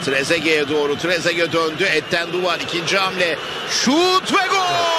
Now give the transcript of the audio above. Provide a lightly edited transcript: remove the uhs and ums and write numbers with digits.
Trezeguet'e doğru. Trezeguet döndü. Etten Duvar ikinci hamle. Şut ve gol!